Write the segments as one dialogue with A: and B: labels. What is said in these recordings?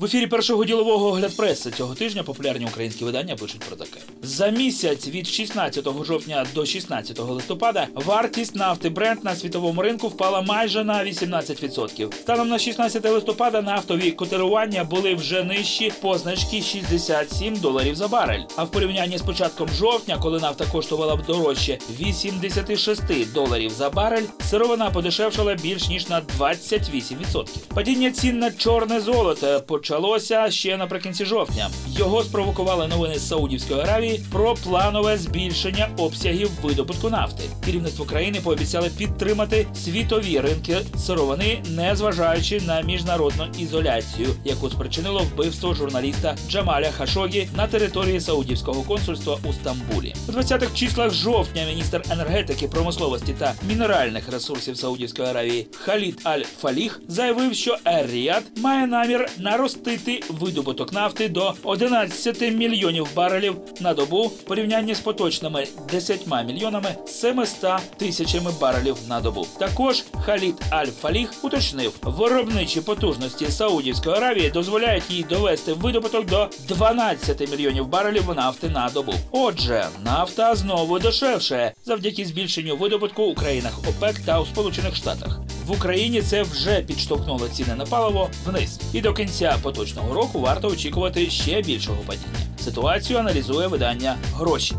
A: В ефірі першого ділового огляд преси цього тижня популярні українські видання пишуть про таке. За місяць від 16 жовтня до 16 листопада вартість нафти Brent на світовому ринку впала майже на 18%. Станом на 16 листопада нафтові котирування були вже нижчі позначки $67 за барель. А в порівнянні з початком жовтня, коли нафта коштувала б дорожче $86 за барель, сировина подешевшала більш ніж на 28%. Падіння цін на чорне золото почалося ще наприкінці жовтня. Його спровокували новини з Саудівської Аравії про планове збільшення обсягів видобутку нафти. Керівництво країни пообіцяли підтримати світові ринки сировини, незважаючи на міжнародну ізоляцію, яку спричинило вбивство журналіста Джамаля Хашогі на території Саудівського консульства у Стамбулі. У 20-х числах жовтня міністр енергетики, промисловості та мінеральних ресурсів Саудівської Аравії Халід Аль-Фаліх заявив, що Ер-Ріяд має намір наростити видобуток нафти до 11 мільйонів барелів на добу в порівнянні з поточними 10 мільйонами 700 тисячами барелів на добу. Також Халід Аль-Фаліх уточнив, виробничі потужності Саудівської Аравії дозволяють їй довести видобуток до 12 мільйонів барелів нафти на добу. Отже, нафта знову дешевше завдяки збільшенню видобутку у країнах ОПЕК та у Сполучених Штатах. В Україні це вже підштовхнуло ціни на паливо вниз. І до кінця поточного року варто очікувати ще більшого падіння. Ситуацію аналізує видання «Гроші».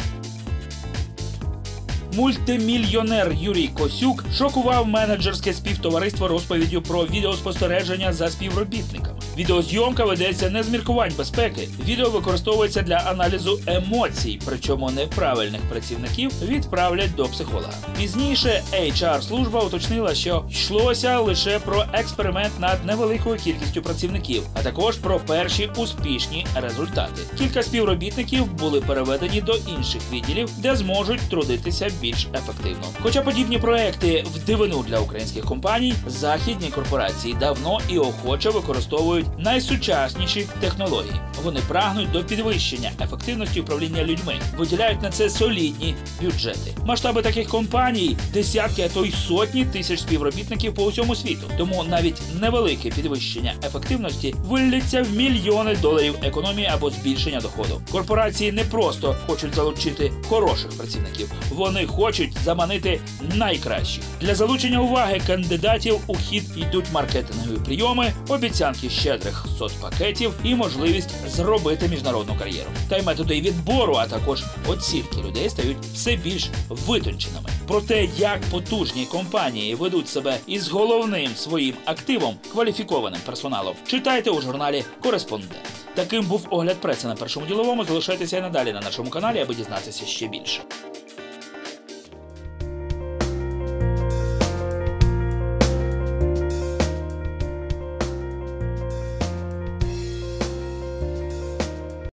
A: Мультимільйонер Юрій Косюк шокував менеджерське співтовариство розповіддю про відеоспостереження за співробітниками. Відеозйомка ведеться не з міркувань безпеки. Відео використовується для аналізу емоцій, причому неправильних працівників відправлять до психолога. Пізніше HR-служба уточнила, що йшлося лише про експеримент над невеликою кількістю працівників, а також про перші успішні результати. Кілька співробітників були переведені до інших відділів, де зможуть трудитися більш ефективно. Хоча подібні проекти в дивину для українських компаній, західні корпорації давно і охоче використовують найсучасніші технології. Вони прагнуть до підвищення ефективності управління людьми, виділяють на це солідні бюджети. Масштаби таких компаній – десятки, а то й сотні тисяч співробітників по усьому світу. Тому навіть невелике підвищення ефективності виллється в мільйони доларів економії або збільшення доходу. Корпорації не просто хочуть залучити хороших працівників, вони хочуть заманити найкращих. Для залучення уваги кандидатів у хід йдуть маркетингові прийоми, обіцянки щедрих соцпакетів і можливість зробити міжнародну кар'єру. Та й методи відбору, а також оцінки людей стають все більш витонченими. Про те, як потужні компанії ведуть себе із головним своїм активом – кваліфікованим персоналом, читайте у журналі «Кореспондент». Таким був огляд преси на Першому діловому. Залишайтеся і надалі на нашому каналі, аби дізнатися ще більше.